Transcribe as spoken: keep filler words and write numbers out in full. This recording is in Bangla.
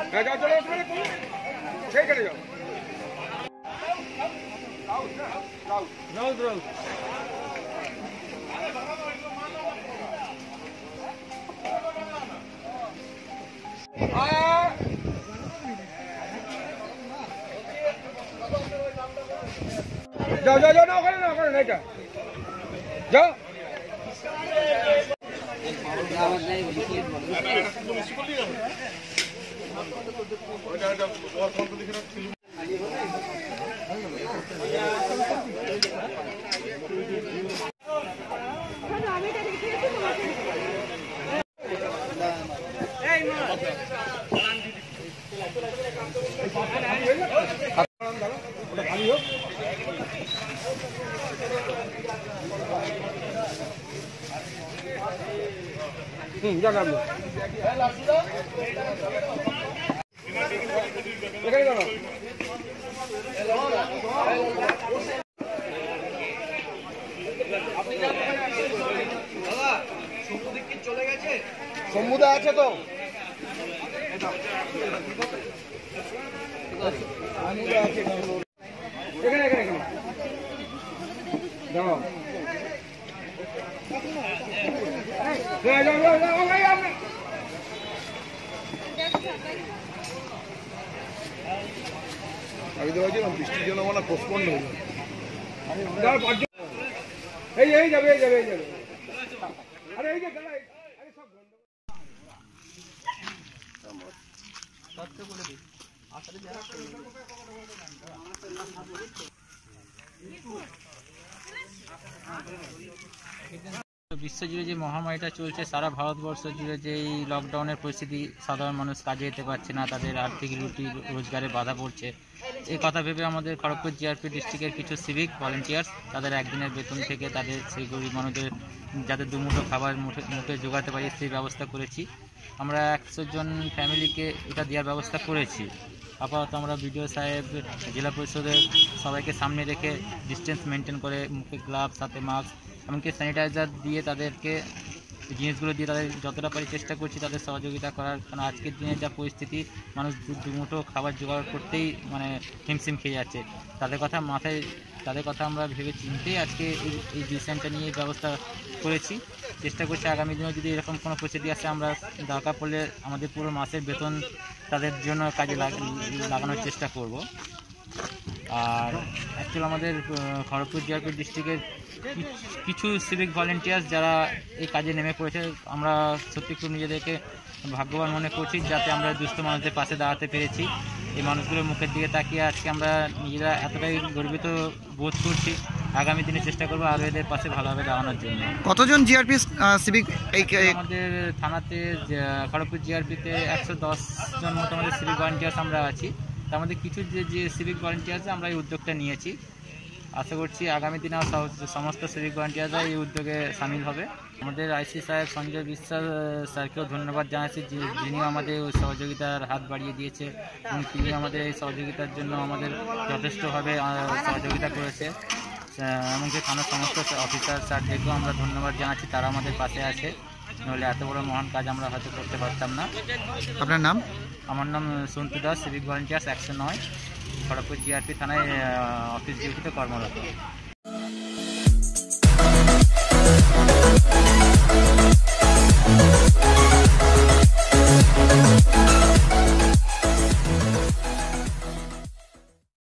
যাও চলো সেই কেটে যাও রাউত রাউত যাও যাও যাও না ওখানে না ওখানে না এটা যাও হুম জানাব এখানে দাঁড়াও চলে গেছে সমুদা আছে তো এখানে এখানে এখানে দাঁড়াও আমি তো বলছিলাম বৃষ্টির জন্য মানে পোস্টপন্ড হয়ে যাবে এই এই যাবে এই যাবে এই যাবে আরে এই যে আরে সব বন্ধ সবকে বলে দিই আসলে যারা বিশ্বজুড়ে যে মহামারীটা চলছে সারা ভারতবর্ষ জুড়ে যে এই লকডাউনের পরিস্থিতি সাধারণ মানুষ কাজে যেতে পারছে না, তাদের আর্থিক রুটি রোজগারে বাধা পড়ছে, এই কথা ভেবে আমাদের খড়গপুর জিআরপি ডিস্ট্রিক্টের কিছু সিভিক ভলেন্টিয়ার্স তাদের একদিনের বেতন থেকে তাদের সেই গরিব মানুষদের যাতে দুমুঠো খাবার মুঠে মুখে জোগাতে পারি সেই ব্যবস্থা করেছি। আমরা একশো জন ফ্যামিলিকে এটা দেওয়ার ব্যবস্থা করেছি। আপাতত আমরা বিডিও সাহেব, জেলা পরিষদের সবাইকে সামনে রেখে ডিস্টেন্স মেনটেন করে মুখে গ্লাভস, সাথে মাস্ক, এমনকি স্যানিটাইজার দিয়ে তাদেরকে জিনিসগুলো দিয়ে তাদের যতটা পারি চেষ্টা করছি তাদের সহযোগিতা করার। কারণ আজকের দিনে যা পরিস্থিতি, মানুষ দুমুঠো খাবার জোগাড় করতেই মানে হিমশিম খেয়ে যাচ্ছে। তাদের কথা মাথায় তাদের কথা আমরা ভেবে চিন্তেই আজকে এই এই ডিসিশনটা নিয়ে ব্যবস্থা করেছি। চেষ্টা করছি আগামী দিনেও যদি এরকম কোনো পরিস্থিতি আসে আমরা দরকার পড়লে আমাদের পুরো মাসের বেতন তাদের জন্য কাজে লাগানোর চেষ্টা করব। আর অ্যাকচুয়ালি আমাদের খড়গপুর জিআরপি ডিস্ট্রিক্টের কিছু সিভিক ভলেন্টিয়ার্স যারা এই কাজে নেমে পড়েছে, আমরা সত্যি খুব নিজেদেরকে ভাগ্যবান মনে করছি যাতে আমরা দুস্থ মানুষদের পাশে দাঁড়াতে পেরেছি। এই মানুষগুলোর মুখের দিকে তাকিয়ে আজকে আমরা নিজেরা এতটাই গর্বিত বোধ করছি। আগামী দিনে চেষ্টা করবো আরও এদের পাশে ভালোভাবে দাঁড়ানোর জন্য। কতজন জিআরপি সিভিক এই আমাদের থানাতে খড়গপুর জিআরপিতে একশো দশ জন মতো আমাদের সিভিক ভলেন্টিয়ার্স আমরা আছি। তার মধ্যে কিছু যে যে সিভিক ভলেন্টিয়ার্স আমরা এই উদ্যোগটা নিয়েছি। আশা করছি আগামী দিনে সমস্ত সিভিক ভলেন্টিয়াররা এই উদ্যোগে সামিল হবে। আমাদের আইসি সাহেব সঞ্জয় বিশ্বাস স্যারকেও ধন্যবাদ জানাচ্ছি, যিনি আমাদের সহযোগিতার হাত বাড়িয়ে দিয়েছে এবং তিনি আমাদের এই সহযোগিতার জন্য আমাদের যথেষ্টভাবে সহযোগিতা করেছে। এমনকি থানার সমস্ত অফিসার স্যারদেরকেও আমরা ধন্যবাদ জানাচ্ছি, তারা আমাদের পাশে আছে। নাহলে এত বড় মহান কাজ আমরা হয়তো করতে পারতাম না। আপনার নাম? আমার নাম সন্তু দাস, সিভিক ভলেন্টিয়ার্স একশো নয়, খড়গপুর জিআরপি থানায় অফিস ডিউটিতে কর্মরত।